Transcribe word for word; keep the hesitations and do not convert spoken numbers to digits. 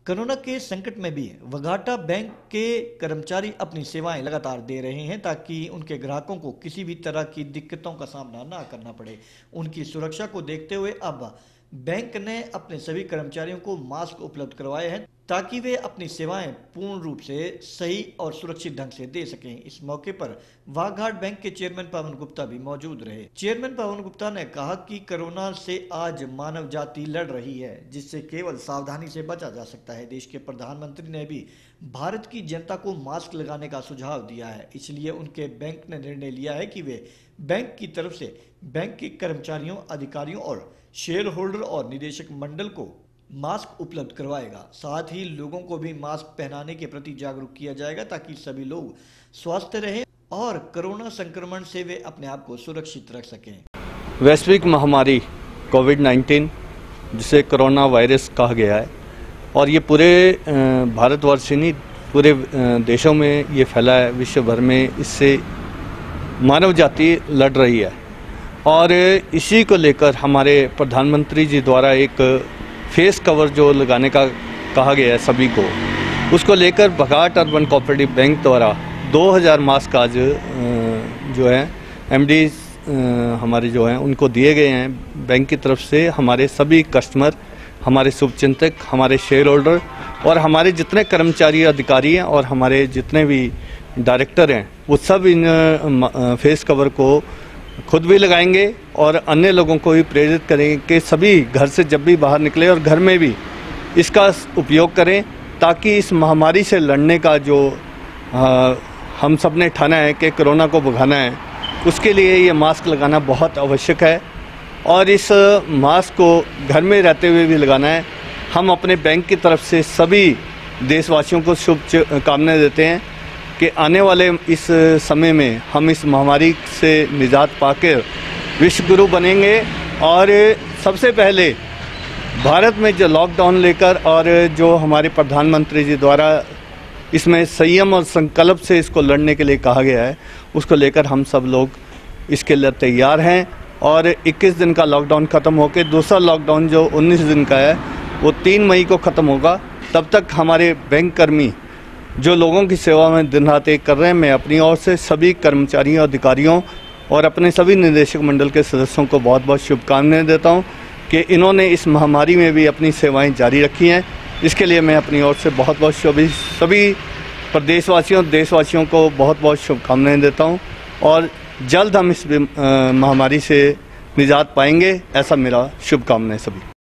Corona के संकट में भी वघाटा बैंक के कर्मचारी अपनी सेवाएं लगातार दे रहे हैं ताकि उनके ग्राहकों को किसी भी तरह की दिक्कतों का सामना ना करना पड़े। उनकी सुरक्षा को देखते हुए अब बैंक ने अपने सभी कर्मचारियों को मास्क उपलब्ध करवाए हैं ताकि वे अपनी सेवाएं पूर्ण रूप से सही और सुरक्षित ढंग से दे सकें। इस मौके पर वाघाट बैंक के चेयरमैन पवन गुप्ता भी मौजूद रहे। चेयरमैन पवन गुप्ता ने कहा कि कोरोना से आज मानव जाति लड़ रही है, जिससे केवल सावधानी से बचा जा सकता है। देश के प्रधानमंत्री ने भी भारत की जनता को मास्क लगाने का सुझाव दिया है, इसलिए उनके बैंक ने निर्णय लिया है कि वे बैंक की तरफ से बैंक के कर्मचारियों, अधिकारियों और शेयर होल्डर और निदेशक मंडल को मास्क उपलब्ध करवाएगा। साथ ही लोगों को भी मास्क पहनाने के प्रति जागरूक किया जाएगा ताकि सभी लोग स्वस्थ रहें और कोरोना संक्रमण से वे अपने आप को सुरक्षित रख सकें। वैश्विक महामारी कोविड नाइन्टीन, जिसे कोरोना वायरस कहा गया है, और ये पूरे भारतवर्ष ही नहीं पूरे देशों में ये फैला है। विश्व भर में इससे मानव जाति लड़ रही है और इसी को लेकर हमारे प्रधानमंत्री जी द्वारा एक फेस कवर जो लगाने का कहा गया है सभी को, उसको लेकर वाघाट अर्बन कोऑपरेटिव बैंक द्वारा दो हज़ार मास्क आज जो है एमडी हमारे जो हैं उनको दिए गए हैं बैंक की तरफ से। हमारे सभी कस्टमर, हमारे शुभचिंतक, हमारे शेयर होल्डर और हमारे जितने कर्मचारी, अधिकारी हैं और हमारे जितने भी डायरेक्टर हैं, वो सब इन फेस कवर को खुद भी लगाएंगे और अन्य लोगों को भी प्रेरित करेंगे कि सभी घर से जब भी बाहर निकले और घर में भी इसका उपयोग करें, ताकि इस महामारी से लड़ने का जो आ, हम सब ने ठाना है कि कोरोना को भगाना है, उसके लिए ये मास्क लगाना बहुत आवश्यक है और इस मास्क को घर में रहते हुए भी लगाना है। हम अपने बैंक की तरफ से सभी देशवासियों को शुभकामनाएं देते हैं कि आने वाले इस समय में हम इस महामारी से निजात पाकर विश्व गुरु बनेंगे और सबसे पहले भारत में जो लॉकडाउन लेकर और जो हमारे प्रधानमंत्री जी द्वारा इसमें संयम और संकल्प से इसको लड़ने के लिए कहा गया है, उसको लेकर हम सब लोग इसके लिए तैयार हैं। और इक्कीस दिन का लॉकडाउन ख़त्म होकर दूसरा लॉकडाउन जो उन्नीस दिन का है वो तीन मई को ख़त्म होगा। तब तक हमारे बैंक कर्मी जो लोगों की सेवा में दिन रात एक कर रहे हैं, मैं अपनी ओर से सभी कर्मचारियों, अधिकारियों और अपने सभी निदेशक मंडल के सदस्यों को बहुत बहुत शुभकामनाएं देता हूं कि इन्होंने इस महामारी में भी अपनी सेवाएं जारी रखी हैं। इसके लिए मैं अपनी ओर से बहुत बहुत शुभ सभी प्रदेशवासियों, देशवासियों को बहुत बहुत शुभकामनाएं देता हूं और जल्द हम इस महामारी से निजात पाएंगे, ऐसा मेरा शुभकामनाएं सभी।